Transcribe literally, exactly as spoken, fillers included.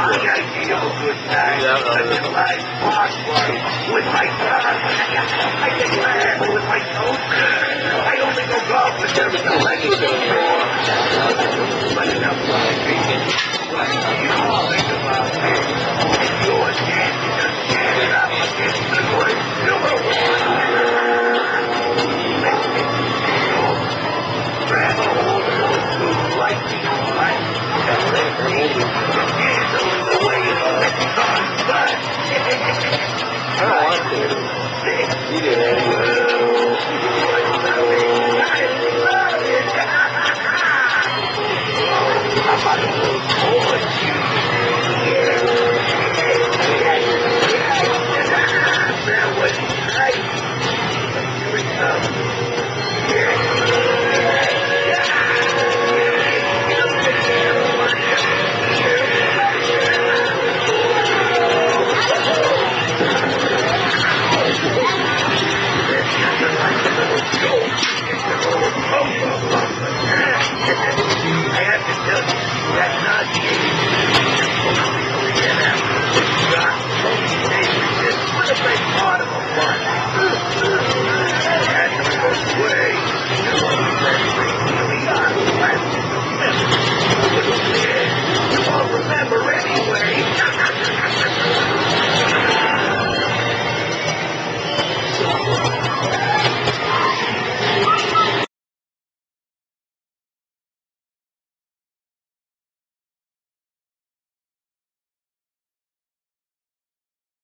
My idea of a good time is to live prosper with my son. I get glad with my toaster. I only go golf with them in the leggings store. But enough talking. What do you think about me? If you're a chance to just stand it up against the good silver one. Let's get you deal. Grab a hold of those two lightning lights and let's see if you can handle the way of the sun, bud. I don't want to. You do that anyway. How about a little boy? That was nice. Here it comes. I have to tell you, that's not the